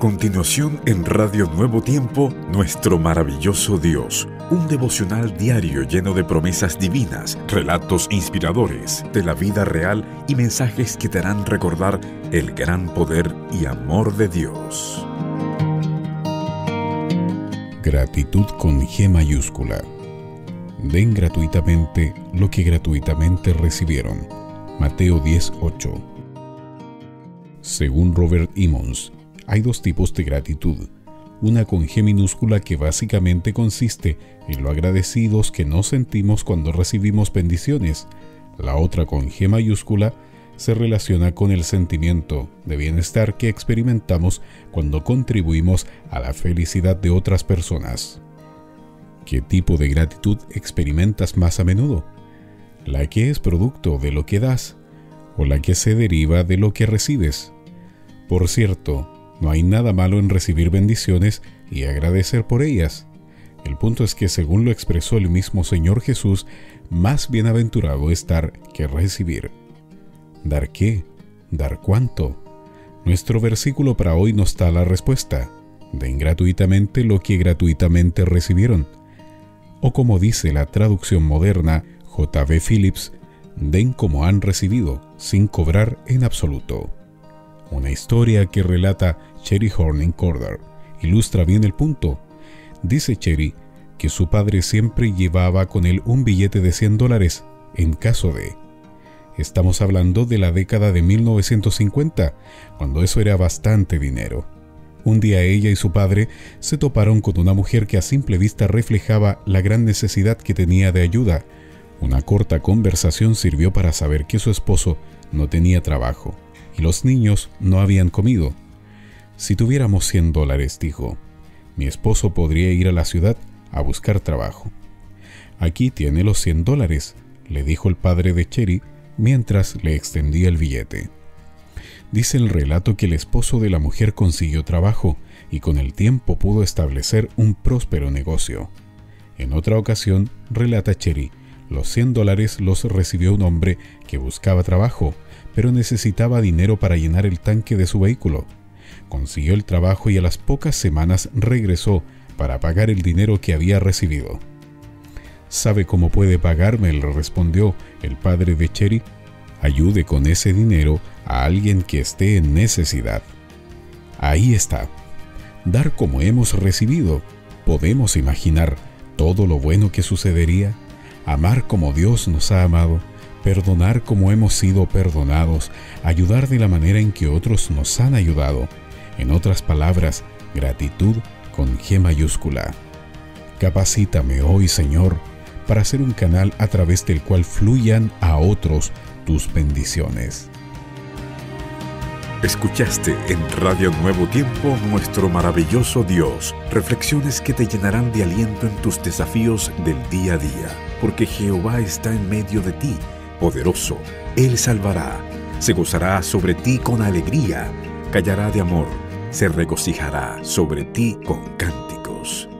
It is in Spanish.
continuación en Radio Nuevo Tiempo, Nuestro Maravilloso Dios, un devocional diario lleno de promesas divinas, relatos inspiradores de la vida real y mensajes que te harán recordar el gran poder y amor de Dios. Gratitud con G mayúscula. Den gratuitamente lo que gratuitamente recibieron. Mateo 10:8. Según Robert Emmons, hay dos tipos de gratitud. Una con G minúscula que básicamente consiste en lo agradecidos que nos sentimos cuando recibimos bendiciones. La otra con G mayúscula se relaciona con el sentimiento de bienestar que experimentamos cuando contribuimos a la felicidad de otras personas. ¿Qué tipo de gratitud experimentas más a menudo? ¿La que es producto de lo que das o la que se deriva de lo que recibes? Por cierto, no hay nada malo en recibir bendiciones y agradecer por ellas. El punto es que, según lo expresó el mismo Señor Jesús, más bienaventurado es dar que recibir. ¿Dar qué? ¿Dar cuánto? Nuestro versículo para hoy nos da la respuesta. Den gratuitamente lo que gratuitamente recibieron. O como dice la traducción moderna, J.B. Phillips, den como han recibido, sin cobrar en absoluto. Una historia que relata Cherry Horning Corder ilustra bien el punto. Dice Cherry que su padre siempre llevaba con él un billete de $100 en caso de... Estamos hablando de la década de 1950, cuando eso era bastante dinero. Un día ella y su padre se toparon con una mujer que a simple vista reflejaba la gran necesidad que tenía de ayuda. Una corta conversación sirvió para saber que su esposo no tenía trabajo y los niños no habían comido. Si tuviéramos $100, dijo, mi esposo podría ir a la ciudad a buscar trabajo. Aquí tiene los $100, le dijo el padre de Cherry mientras le extendía el billete. Dice el relato que el esposo de la mujer consiguió trabajo y con el tiempo pudo establecer un próspero negocio. En otra ocasión, relata Cherry, los $100 los recibió un hombre que buscaba trabajo, pero necesitaba dinero para llenar el tanque de su vehículo. Consiguió el trabajo y a las pocas semanas regresó para pagar el dinero que había recibido. ¿Sabe cómo puede pagarme?, le respondió el padre de Cherry. Ayude con ese dinero a alguien que esté en necesidad. Ahí está. Dar como hemos recibido. Podemos imaginar todo lo bueno que sucedería. Amar como Dios nos ha amado. Perdonar como hemos sido perdonados. Ayudar de la manera en que otros nos han ayudado. En otras palabras, gratitud con G mayúscula. Capacítame hoy, Señor, para ser un canal a través del cual fluyan a otros tus bendiciones. Escuchaste en Radio Nuevo Tiempo, Nuestro Maravilloso Dios, reflexiones que te llenarán de aliento en tus desafíos del día a día, porque Jehová está en medio de ti, poderoso, Él salvará, se gozará sobre ti con alegría, callará de amor, se regocijará sobre ti con cánticos.